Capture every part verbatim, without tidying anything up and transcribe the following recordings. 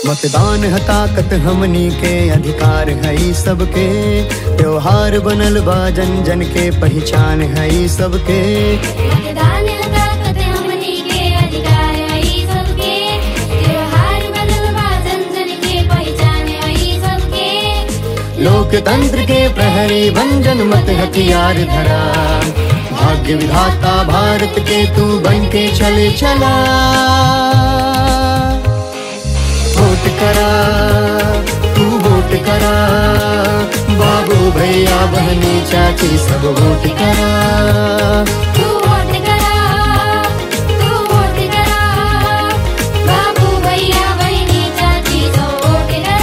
मतदान है ताकत हमनी के, अधिकार है ई सबके। त्योहार बनल बा जन जन के, पहचान है ई सबके। मतदान है ताकत हमनी के, अधिकार है ई सबके। त्योहार बनल बा जन जन के, पहचान है ई सबके। लोकतंत्र के प्रहरी बन जनमत हथियार धरा, भाग्य विधाता भारत के तू बन के चले चला। वोट करा तू वोट करा, बाबू भैया बहनी चाची सब वोट करा। तू वोट करा, तू वोट करा, बाबू भैया बहनी चाची सब वोट करा।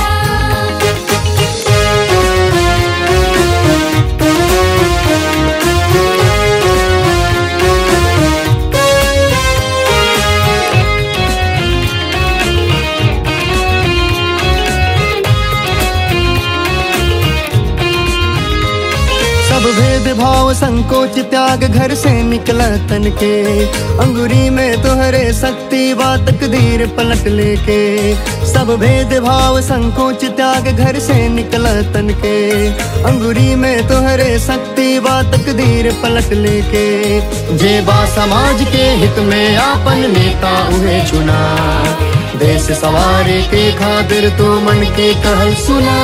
सब भेदभाव संकोच त्याग घर से निकला तन के, अंगुरी में तोहरे शक्ति बा तकदीर पलट लेके। सब भेदभाव संकोच त्याग घर से निकला तन के, अंगुरी में तोहरे शक्ति बा तकदीर पलट लेके। जे बा समाज के हित में आपन नेता उहे चुना, देश सवारे के खातिर तो मन के कहल सुना।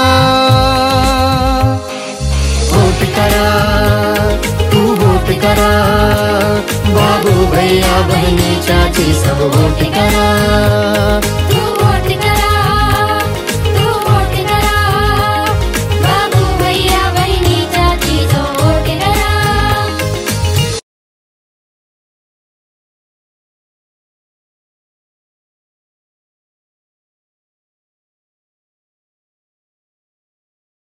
वोट करा तू वोट करा, बाबू भैया बहनी चाची सब वोट करा।